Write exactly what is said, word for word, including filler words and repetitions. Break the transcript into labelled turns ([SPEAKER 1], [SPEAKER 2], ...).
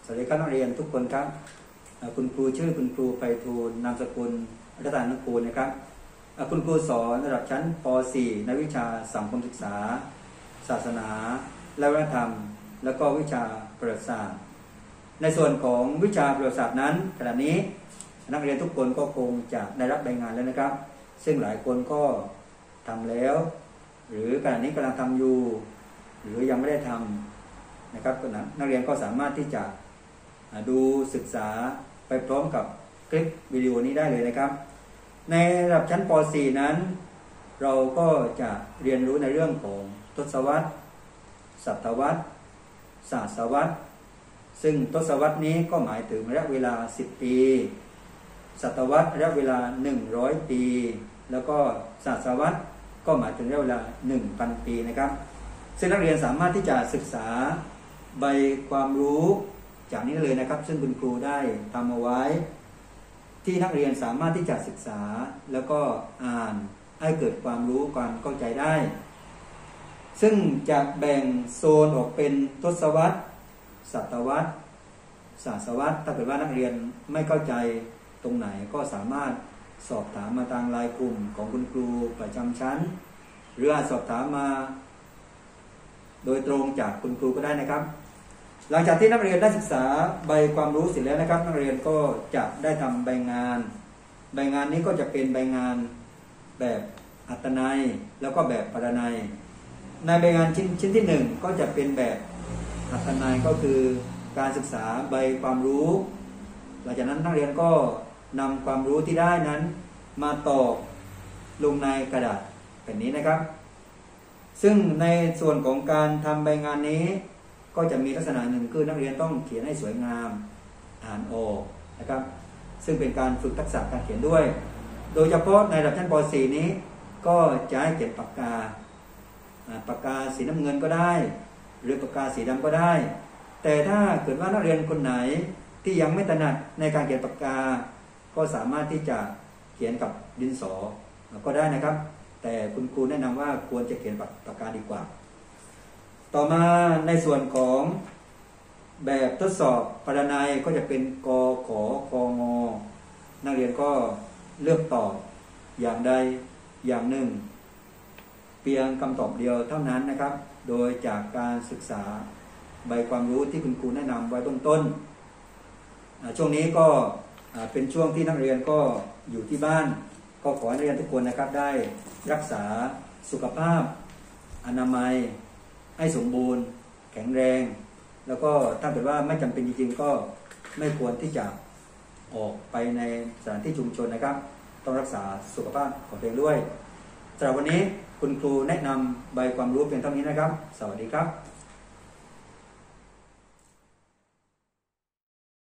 [SPEAKER 1] วัสดีครับนักเรียนทุกคนครับคุณครูชื่อคุณครูไพฑูรย์นามสกุลรัตนานุกูลนะครับคุณครูสอนระดับชั้นป .สี่ ในวิชาสังคมศึกษาศาสนาและวัฒนธรรมแล้วก็วิชาประวัติศาสตร์ในส่วนของวิชาประวัติศาสตร์นั้นขณะนี้นักเรียนทุกคนก็คงจะได้รับรายงานแล้วนะครับซึ่งหลายคนก็ทำแล้วหรือขณะนี้กำลังทำอยู่หรือยังไม่ได้ทำนะครับนักเรียนก็สามารถที่จะดูศึกษาไปพร้อมกับคลิปวิดีโอนี้ได้เลยนะครับในระดับชั้นป .สี่ นั้นเราก็จะเรียนรู้ในเรื่องของทศวรรษศตวรรษศาสวรรษซึ่งทศวรรษนี้ก็หมายถึงระยะเวลาสิบปีศตวรรษระยะเวลาหนึ่งร้อยปีแล้วก็ศาสวรรษก็หมายถึงระยะเวลา หนึ่งพัน ปีนะครับซึ่งนักเรียนสามารถที่จะศึกษาใบความรู้จากนี้เลยนะครับซึ่งคุณครูได้ทำเอาไว้ที่นักเรียนสามารถที่จะศึกษาแล้วก็อ่านให้เกิดความรู้ความเข้าใจได้ซึ่งจะแบ่งโซนออกเป็นทศวรรษศตวรรษศาสวรรษถ้าเกิดว่านักเรียนไม่เข้าใจตรงไหนก็สามารถสอบถามมาทางไลน์กลุ่มของคุณครูประจำชั้นหรืออาจสอบถามมาโดยตรงจากคุณครูก็ได้นะครับหลังจากที่นักเรียนได้ศึกษาใบความรู้เสร็จแล้วนะครับนักเรียนก็จะได้ทำใบงานใบงานนี้ก็จะเป็นใบงานแบบอัตนัยแล้วก็แบบปรนัยในใบงานชิ้นชิ้นที่หนึ่งก็จะเป็นแบบอัตนัยก็คือการศึกษาใบความรู้หลังจากนั้นนักเรียนก็นำความรู้ที่ได้นั้นมาตอกลงในกระดาษแผ่นนี้นะครับซึ่งในส่วนของการทำใบงานนี้ก็จะมีลักษณะหนึ่งคือนักเรียนต้องเขียนให้สวยงามอ่านออกนะครับซึ่งเป็นการฝึกทักษะการเขียนด้วยโดยเฉพาะในระดับชั้นป .สี่ นี้ก็จะให้เขียนปากกาปากกาสีน้ำเงินก็ได้หรือปากกาสีดำก็ได้แต่ถ้าเกิดว่านักเรียนคนไหนที่ยังไม่ถนัดในการเขียนปากกาก็สามารถที่จะเขียนกับดินสอก็ได้นะครับแต่คุณครูแนะนำว่าควรจะเขียนปากกาดีกว่าต่อมาในส่วนของแบบทดสอบปรนัยก็จะเป็นกขอคงนักเรียนก็เลือกตอบอย่างใดอย่างหนึ่งเพียงคำตอบเดียวเท่านั้นนะครับโดยจากการศึกษาใบความรู้ที่คุณครูแนะนำไว้เบื้องต้นช่วงนี้ก็เป็นช่วงที่นักเรียนก็อยู่ที่บ้านก็ขอให้นักเรียนทุกคนนะครับได้รักษาสุขภาพอนามัยให้สมบูรณ์แข็งแรงแล้วก็ถ้าเกิดว่าไม่จำเป็นจริงๆก็ไม่ควรที่จะออกไปในสถานที่ชุมชนนะครับต้องรักษาสุขภาพของตัวเองด้วยสำหรับวันนี้คุณครูแนะนำใบความรู้เพียงเท่านี้นะครับสวัสดีครับ